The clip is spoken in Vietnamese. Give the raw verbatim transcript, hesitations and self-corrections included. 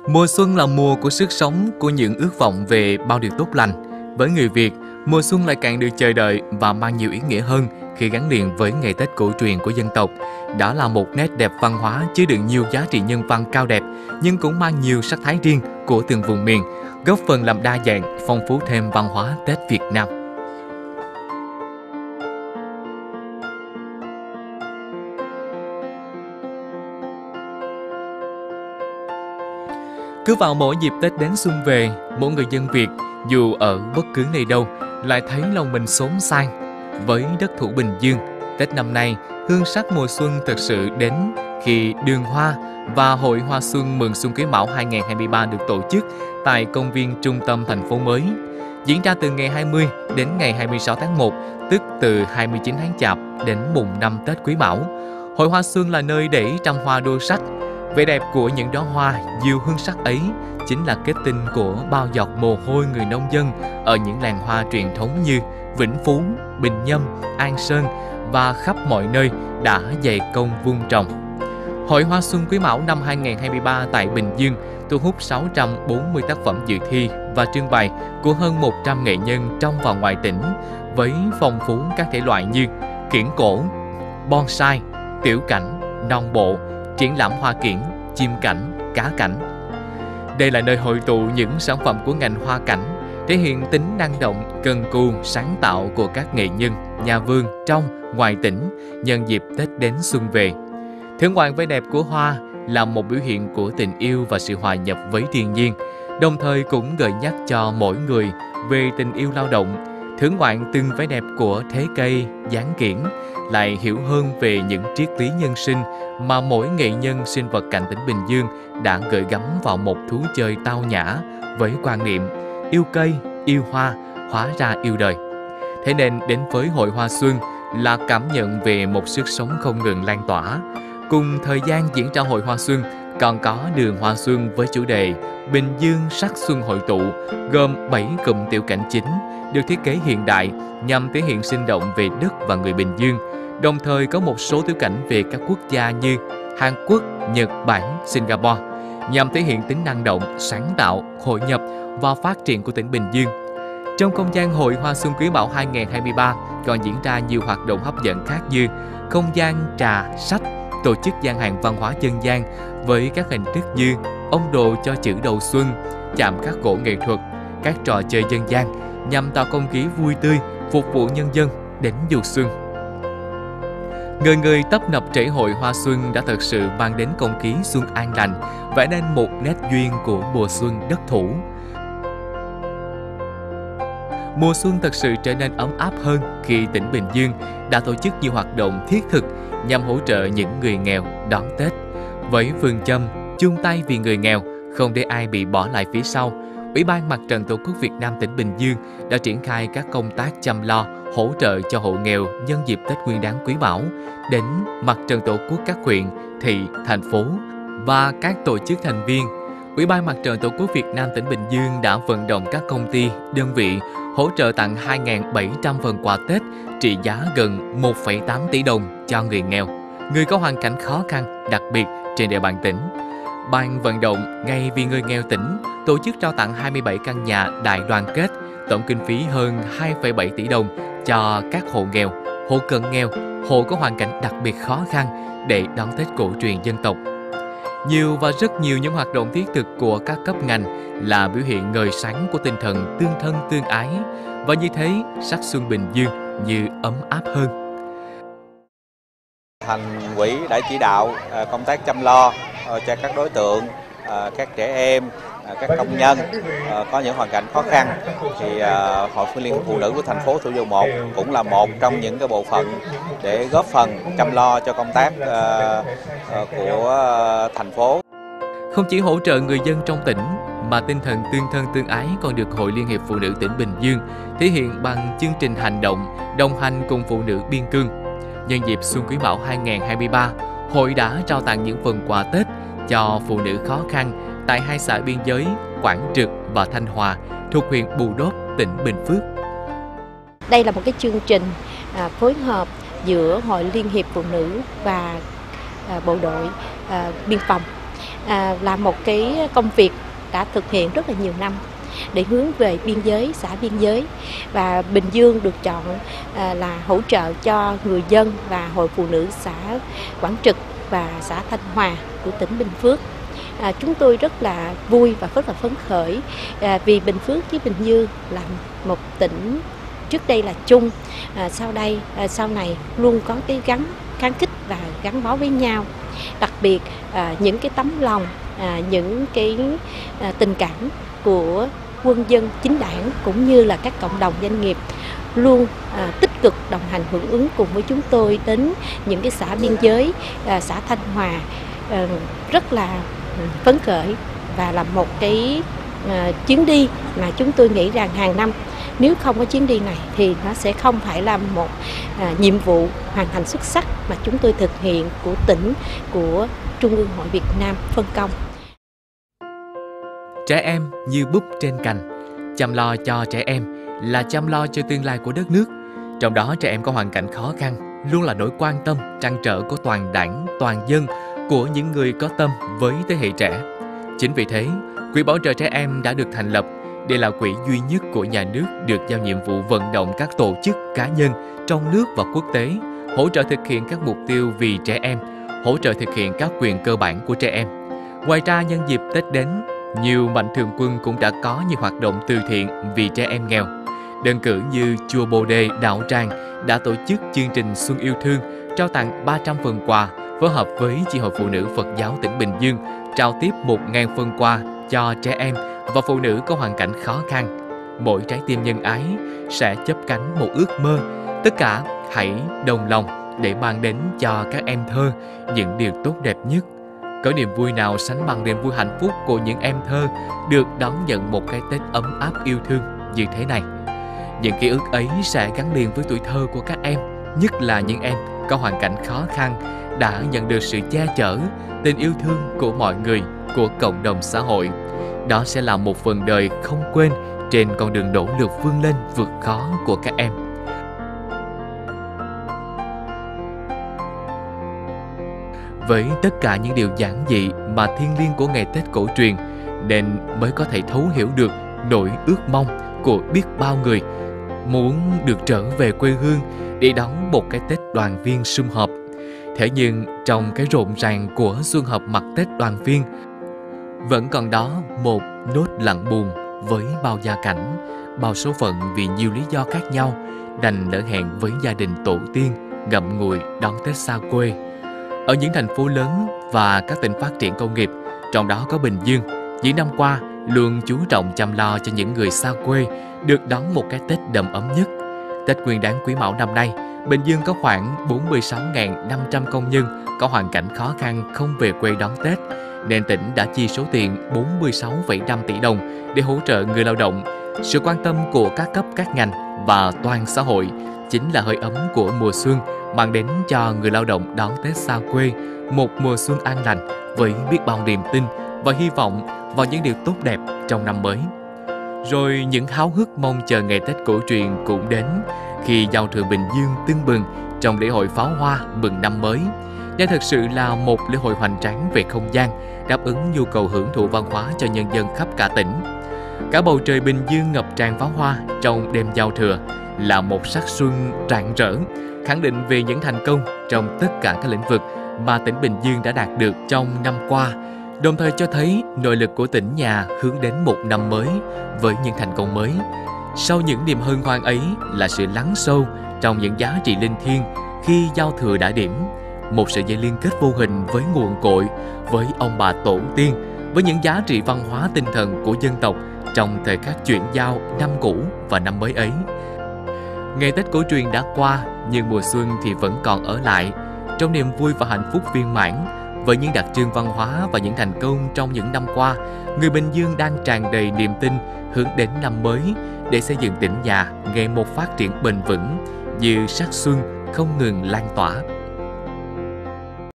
Mùa xuân là mùa của sức sống, của những ước vọng về bao điều tốt lành. Với người Việt, mùa xuân lại càng được chờ đợi và mang nhiều ý nghĩa hơn khi gắn liền với ngày Tết cổ truyền của dân tộc. Đó là một nét đẹp văn hóa chứa đựng nhiều giá trị nhân văn cao đẹp, nhưng cũng mang nhiều sắc thái riêng của từng vùng miền, góp phần làm đa dạng, phong phú thêm văn hóa Tết Việt Nam. Cứ vào mỗi dịp Tết đến xuân về, mỗi người dân Việt, dù ở bất cứ nơi đâu, lại thấy lòng mình xốn sang. Với đất thủ Bình Dương, Tết năm nay, hương sắc mùa xuân thực sự đến khi Đường Hoa và Hội Hoa Xuân Mừng Xuân Quý Mão hai không hai ba được tổ chức tại công viên trung tâm thành phố mới. Diễn ra từ ngày hai mươi đến ngày hai mươi sáu tháng một, tức từ hai mươi chín tháng Chạp đến mùng năm Tết Quý Mão. Hội Hoa Xuân là nơi để trăm hoa đua sắc. Vẻ đẹp của những đóa hoa nhiều hương sắc ấy chính là kết tinh của bao giọt mồ hôi người nông dân ở những làng hoa truyền thống như Vĩnh Phú, Bình Nhâm, An Sơn và khắp mọi nơi đã dày công vun trồng. Hội Hoa Xuân Quý Mão năm hai không hai ba tại Bình Dương thu hút sáu trăm bốn mươi tác phẩm dự thi và trưng bày của hơn một trăm nghệ nhân trong và ngoài tỉnh, với phong phú các thể loại như kiểng cổ, bonsai, tiểu cảnh, non bộ, triển lãm hoa kiểng, chim cảnh, cá cảnh. Đây là nơi hội tụ những sản phẩm của ngành hoa cảnh, thể hiện tính năng động, cần cù, sáng tạo của các nghệ nhân, nhà vườn trong, ngoài tỉnh nhân dịp Tết đến xuân về. Thưởng ngoạn vẻ đẹp của hoa là một biểu hiện của tình yêu và sự hòa nhập với thiên nhiên, đồng thời cũng gợi nhắc cho mỗi người về tình yêu lao động. Thưởng ngoạn từng vẻ đẹp của thế cây, dáng kiểng, lại hiểu hơn về những triết lý nhân sinh mà mỗi nghệ nhân sinh vật cạnh tỉnh Bình Dương đã gửi gắm vào một thú chơi tao nhã với quan niệm yêu cây, yêu hoa, hóa ra yêu đời. Thế nên đến với Hội Hoa Xuân là cảm nhận về một sức sống không ngừng lan tỏa. Cùng thời gian diễn ra Hội Hoa Xuân còn có đường Hoa Xuân với chủ đề Bình Dương sắc xuân hội tụ, gồm bảy cụm tiểu cảnh chính, được thiết kế hiện đại nhằm thể hiện sinh động về đất và người Bình Dương. Đồng thời có một số tiểu cảnh về các quốc gia như Hàn Quốc, Nhật Bản, Singapore, nhằm thể hiện tính năng động, sáng tạo, hội nhập và phát triển của tỉnh Bình Dương. Trong không gian Hội Hoa Xuân Quý Mão hai không hai ba còn diễn ra nhiều hoạt động hấp dẫn khác như không gian trà, sách, tổ chức gian hàng văn hóa dân gian với các hình thức như ông đồ cho chữ đầu xuân, chạm khắc gỗ nghệ thuật, các trò chơi dân gian nhằm tạo không khí vui tươi, phục vụ nhân dân đến du xuân. Người người tấp nập trễ hội Hoa Xuân đã thực sự mang đến không khí xuân an lành, vẽ nên một nét duyên của mùa xuân đất thủ. Mùa xuân thật sự trở nên ấm áp hơn khi tỉnh Bình Dương đã tổ chức nhiều hoạt động thiết thực nhằm hỗ trợ những người nghèo đón Tết. Với phương châm chung tay vì người nghèo, không để ai bị bỏ lại phía sau, Ủy ban Mặt trận Tổ quốc Việt Nam tỉnh Bình Dương đã triển khai các công tác chăm lo, hỗ trợ cho hộ nghèo nhân dịp Tết Nguyên đán Quý Mão đến Mặt trận Tổ quốc các huyện, thị, thành phố và các tổ chức thành viên. Ủy ban Mặt trận Tổ quốc Việt Nam tỉnh Bình Dương đã vận động các công ty, đơn vị hỗ trợ tặng hai nghìn bảy trăm phần quà Tết trị giá gần một phẩy tám tỷ đồng cho người nghèo, người có hoàn cảnh khó khăn đặc biệt trên địa bàn tỉnh. Ban vận động Ngày vì người nghèo tỉnh tổ chức trao tặng hai mươi bảy căn nhà đại đoàn kết, tổng kinh phí hơn hai phẩy bảy tỷ đồng cho các hộ nghèo, hộ cận nghèo, hộ có hoàn cảnh đặc biệt khó khăn để đón Tết cổ truyền dân tộc. Nhiều và rất nhiều những hoạt động thiết thực của các cấp ngành là biểu hiện ngời sáng của tinh thần tương thân tương ái, và như thế sắc xuân Bình Dương như ấm áp hơn. Thành ủy đã chỉ đạo công tác chăm lo cho các đối tượng, các trẻ em, các công nhân có những hoàn cảnh khó khăn, thì Hội Liên hiệp Phụ nữ của thành phố Thủ Dầu Một cũng là một trong những cái bộ phận để góp phần chăm lo cho công tác của thành phố. Không chỉ hỗ trợ người dân trong tỉnh, mà tinh thần tương thân tương ái còn được Hội Liên hiệp Phụ nữ tỉnh Bình Dương thể hiện bằng chương trình hành động đồng hành cùng phụ nữ biên cương. Nhân dịp Xuân Quý Mão hai không hai ba, hội đã trao tặng những phần quà Tết cho phụ nữ khó khăn tại hai xã biên giới Quảng Trực và Thanh Hòa thuộc huyện Bù Đốp, tỉnh Bình Phước. Đây là một cái chương trình à, phối hợp giữa Hội Liên hiệp Phụ nữ và à, bộ đội à, biên phòng à, là một cái công việc đã thực hiện rất là nhiều năm để hướng về biên giới, xã biên giới, và Bình Dương được chọn à, là hỗ trợ cho người dân và Hội Phụ Nữ xã Quảng Trực và xã Thanh Hòa của tỉnh Bình Phước. À, chúng tôi rất là vui và rất là phấn khởi à, vì Bình Phước với Bình Dương là một tỉnh trước đây là chung, à, sau đây à, sau này luôn có cái gắn kháng khích và gắn bó với nhau. Đặc biệt à, những cái tấm lòng, à, những cái à, tình cảm của quân dân chính đảng cũng như là các cộng đồng doanh nghiệp luôn à, tích cực đồng hành hưởng ứng cùng với chúng tôi đến những cái xã biên giới, à, xã Thanh Hòa, à, rất là phấn khởi và là một cái à, chuyến đi mà chúng tôi nghĩ rằng hàng năm nếu không có chuyến đi này thì nó sẽ không phải là một à, nhiệm vụ hoàn thành xuất sắc mà chúng tôi thực hiện của tỉnh, của Trung ương Hội Việt Nam phân công. Trẻ em như búp trên cành, chăm lo cho trẻ em là chăm lo cho tương lai của đất nước. Trong đó trẻ em có hoàn cảnh khó khăn luôn là nỗi quan tâm, trăn trở của toàn đảng, toàn dân, của những người có tâm với thế hệ trẻ. Chính vì thế, Quỹ bảo trợ trẻ em đã được thành lập. Đây là quỹ duy nhất của nhà nước được giao nhiệm vụ vận động các tổ chức, cá nhân trong nước và quốc tế, hỗ trợ thực hiện các mục tiêu vì trẻ em, hỗ trợ thực hiện các quyền cơ bản của trẻ em. Ngoài ra, nhân dịp Tết đến, nhiều mạnh thường quân cũng đã có nhiều hoạt động từ thiện vì trẻ em nghèo. Đơn cử như Chùa Bồ Đề, Đạo Tràng đã tổ chức chương trình Xuân Yêu Thương, trao tặng ba trăm phần quà, phối hợp với Chi hội Phụ nữ Phật giáo tỉnh Bình Dương, trao tiếp một nghìn phần quà cho trẻ em và phụ nữ có hoàn cảnh khó khăn. Mỗi trái tim nhân ái sẽ chớp cánh một ước mơ. Tất cả hãy đồng lòng để mang đến cho các em thơ những điều tốt đẹp nhất. Có niềm vui nào sánh bằng niềm vui hạnh phúc của những em thơ được đón nhận một cái Tết ấm áp yêu thương như thế này. Những ký ức ấy sẽ gắn liền với tuổi thơ của các em, nhất là những em có hoàn cảnh khó khăn đã nhận được sự che chở, tình yêu thương của mọi người, của cộng đồng xã hội. Đó sẽ là một phần đời không quên trên con đường nỗ lực vươn lên vượt khó của các em. Với tất cả những điều giản dị mà thiêng liêng của ngày Tết cổ truyền, nên mới có thể thấu hiểu được nỗi ước mong của biết bao người muốn được trở về quê hương để đón một cái Tết đoàn viên sum họp. Thế nhưng trong cái rộn ràng của xuân họp mặt Tết đoàn viên, vẫn còn đó một nốt lặng buồn với bao gia cảnh, bao số phận vì nhiều lý do khác nhau đành lỡ hẹn với gia đình tổ tiên, ngậm ngùi đón Tết xa quê. Ở những thành phố lớn và các tỉnh phát triển công nghiệp, trong đó có Bình Dương, những năm qua luôn chú trọng chăm lo cho những người xa quê được đón một cái Tết đầm ấm nhất. Tết Nguyên đán Quý Mão năm nay, Bình Dương có khoảng bốn mươi sáu nghìn năm trăm công nhân có hoàn cảnh khó khăn không về quê đón Tết, nên tỉnh đã chi số tiền bốn mươi sáu phẩy năm tỷ đồng để hỗ trợ người lao động. Sự quan tâm của các cấp các ngành và toàn xã hội chính là hơi ấm của mùa xuân mang đến cho người lao động đón Tết xa quê một mùa xuân an lành với biết bao niềm tin và hy vọng vào những điều tốt đẹp trong năm mới. Rồi những háo hức mong chờ ngày Tết cổ truyền cũng đến khi giao thừa Bình Dương tưng bừng trong lễ hội pháo hoa mừng năm mới. Đây thực sự là một lễ hội hoành tráng về không gian, đáp ứng nhu cầu hưởng thụ văn hóa cho nhân dân khắp cả tỉnh. Cả bầu trời Bình Dương ngập tràn pháo hoa trong đêm giao thừa là một sắc xuân rạng rỡ, khẳng định về những thành công trong tất cả các lĩnh vực mà tỉnh Bình Dương đã đạt được trong năm qua, đồng thời cho thấy nội lực của tỉnh nhà hướng đến một năm mới với những thành công mới. Sau những niềm hân hoan ấy là sự lắng sâu trong những giá trị linh thiêng khi giao thừa đã điểm, một sợi dây liên kết vô hình với nguồn cội, với ông bà tổ tiên, với những giá trị văn hóa tinh thần của dân tộc trong thời khắc chuyển giao năm cũ và năm mới ấy. Ngày Tết cổ truyền đã qua, nhưng mùa xuân thì vẫn còn ở lại. Trong niềm vui và hạnh phúc viên mãn, với những đặc trưng văn hóa và những thành công trong những năm qua, người Bình Dương đang tràn đầy niềm tin hướng đến năm mới để xây dựng tỉnh nhà ngày một phát triển bền vững như sắc xuân không ngừng lan tỏa.